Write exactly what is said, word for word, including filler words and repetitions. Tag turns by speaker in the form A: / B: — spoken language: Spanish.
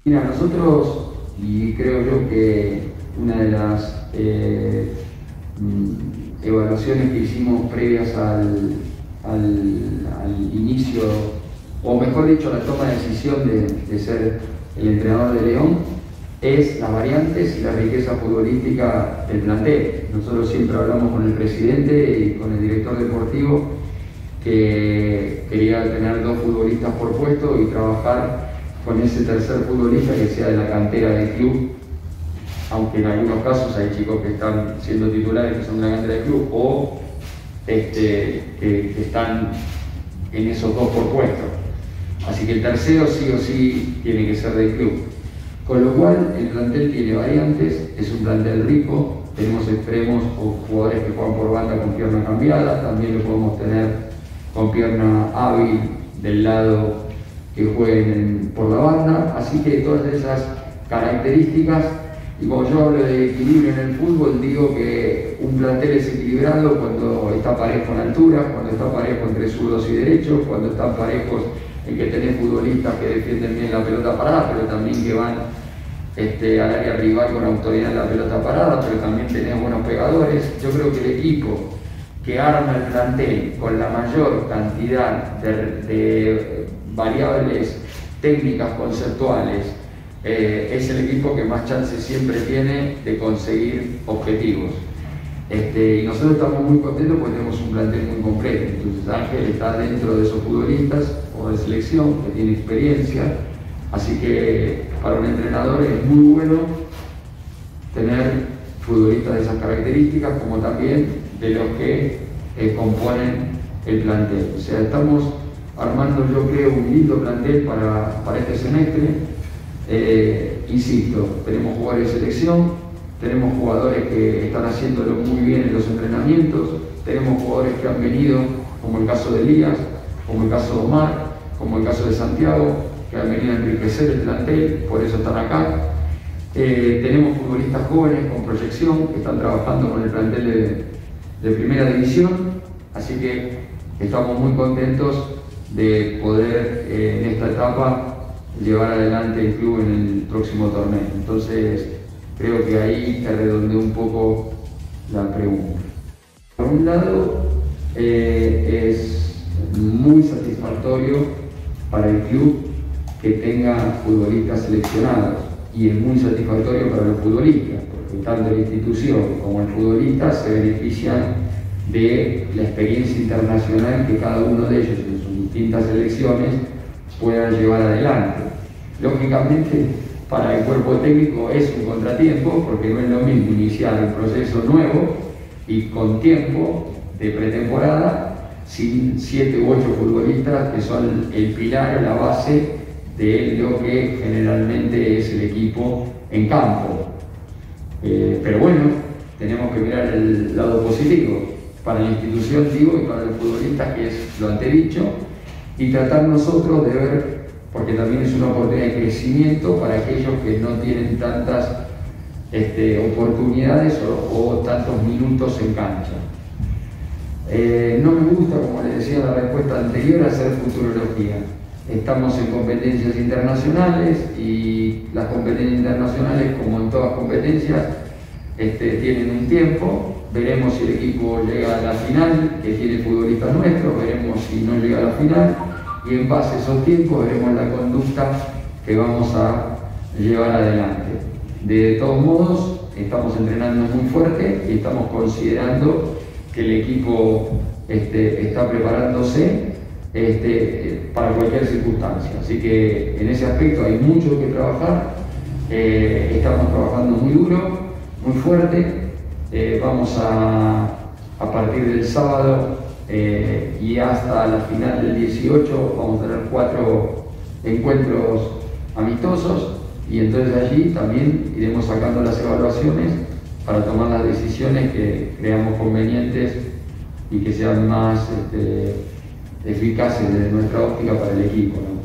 A: Mira, nosotros, y creo yo que una de las eh, mm, evaluaciones que hicimos previas al, al, al inicio, o mejor dicho, la toma de decisión de, de ser el entrenador de León, es las variantes y la riqueza futbolística del plantel. Nosotros siempre hablamos con el presidente y con el director deportivo que quería tener dos futbolistas por puesto y trabajar con ese tercer futbolista que sea de la cantera del club, aunque en algunos casos hay chicos que están siendo titulares que son de la cantera del club o este, que, que están en esos dos por puesto. Así que el tercero sí o sí tiene que ser del club. Con lo cual el plantel tiene variantes, es un plantel rico, tenemos extremos o jugadores que juegan por banda con pierna cambiada, también lo podemos tener con pierna hábil del lado que jueguen por la banda, así que todas esas características, y como yo hablo de equilibrio en el fútbol, digo que un plantel es equilibrado cuando está parejo en altura, cuando está parejo entre zurdos y derechos, cuando están parejos en que tenés futbolistas que defienden bien la pelota parada, pero también que van este, al área rival con autoridad en la pelota parada, pero también tenés buenos pegadores. Yo creo que el equipo que arma el plantel con la mayor cantidad de, de variables técnicas conceptuales eh, es el equipo que más chances siempre tiene de conseguir objetivos. Este, y nosotros estamos muy contentos porque tenemos un plantel muy completo. Entonces Ángel está dentro de esos futbolistas o de selección que tiene experiencia, así que para un entrenador es muy bueno tener futbolistas de esas características, como también de los que eh, componen el plantel. O sea, estamos armando, yo creo, un lindo plantel para, para este semestre. Eh, insisto, tenemos jugadores de selección, tenemos jugadores que están haciéndolo muy bien en los entrenamientos, tenemos jugadores que han venido, como el caso de Elías, como el caso de Omar, como el caso de Santiago, que han venido a enriquecer el plantel, por eso están acá. Eh, tenemos futbolistas jóvenes con proyección que están trabajando con el plantel de, de primera división, así que estamos muy contentos de poder eh, en esta etapa llevar adelante el club en el próximo torneo. Entonces creo que ahí te redondeé un poco la pregunta. Por un lado, eh, es muy satisfactorio para el club que tenga futbolistas seleccionados, y es muy satisfactorio para los futbolistas, porque tanto la institución como el futbolista se benefician de la experiencia internacional que cada uno de ellos en sus distintas selecciones puedan llevar adelante. Lógicamente, para el cuerpo técnico es un contratiempo, porque no es lo mismo iniciar un proceso nuevo y con tiempo de pretemporada sin siete u ocho futbolistas que son el pilar o la base de lo que generalmente es el equipo en campo. Eh, pero bueno, tenemos que mirar el lado positivo para la institución, digo, y para los futbolistas, que es lo antedicho, y tratar nosotros de ver, porque también es una oportunidad de crecimiento para aquellos que no tienen tantas este, oportunidades o, o tantos minutos en cancha. Eh, no me gusta, como les decía en la respuesta anterior, hacer futurología. Estamos en competencias internacionales y las competencias internacionales, como en todas competencias, este, tienen un tiempo. Veremos si el equipo llega a la final, que tiene futbolistas nuestros, veremos si no llega a la final, y en base a esos tiempos veremos la conducta que vamos a llevar adelante. De todos modos, estamos entrenando muy fuerte y estamos considerando que el equipo este, está preparándose este, para cualquier circunstancia. Así que en ese aspecto hay mucho que trabajar. Eh, estamos trabajando muy duro, muy fuerte. Eh, vamos a, a partir del sábado eh, y hasta la final del dieciocho vamos a tener cuatro encuentros amistosos, y entonces allí también iremos sacando las evaluaciones para tomar las decisiones que creamos convenientes y que sean más este, eficaces desde nuestra óptica para el equipo, ¿no?